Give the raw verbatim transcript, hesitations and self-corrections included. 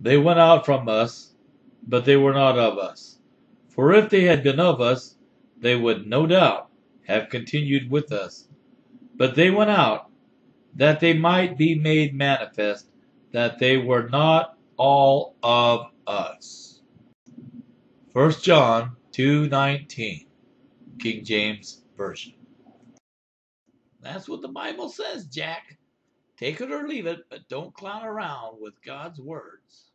They went out from us, but they were not of us. For if they had been of us, they would no doubt have continued with us. But they went out, that they might be made manifest that they were not all of us. First John two nineteen, King James Version. That's what the Bible says, Jack. Take it or leave it, but don't clown around with God's words.